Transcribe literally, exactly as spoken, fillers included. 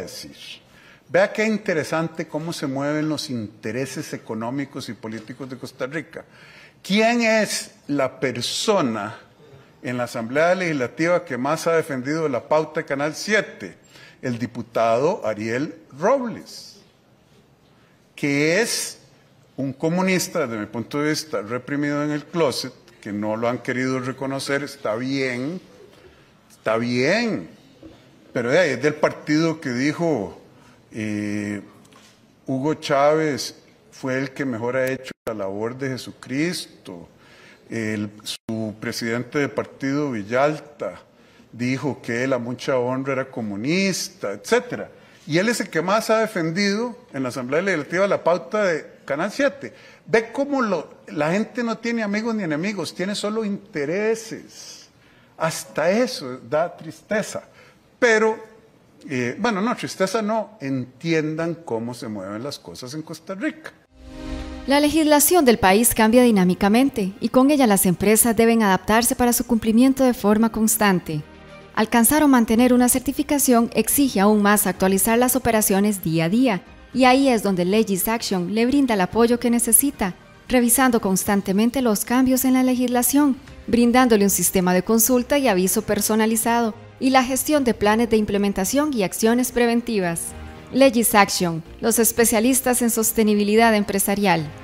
decir. Vea qué interesante cómo se mueven los intereses económicos y políticos de Costa Rica. ¿Quién es la persona en la Asamblea Legislativa que más ha defendido la pauta de Canal siete? El diputado Ariel Robles, que es un comunista, desde mi punto de vista, reprimido en el closet, que no lo han querido reconocer. Está bien, está bien, pero es del partido que dijo eh, Hugo Chávez fue el que mejor ha hecho la labor de Jesucristo. El, su presidente de partido, Villalta, dijo que él a mucha honra era comunista, etcétera. Y él es el que más ha defendido en la Asamblea Legislativa la pauta de Canal siete. Ve cómo lo, la gente no tiene amigos ni enemigos, tiene solo intereses. Hasta eso da tristeza. Pero, eh, bueno, no, tristeza no, entiendan cómo se mueven las cosas en Costa Rica. La legislación del país cambia dinámicamente y con ella las empresas deben adaptarse para su cumplimiento de forma constante. Alcanzar o mantener una certificación exige aún más actualizar las operaciones día a día, y ahí es donde LegisAction le brinda el apoyo que necesita, revisando constantemente los cambios en la legislación, brindándole un sistema de consulta y aviso personalizado, y la gestión de planes de implementación y acciones preventivas. LegisAction, los especialistas en sostenibilidad empresarial.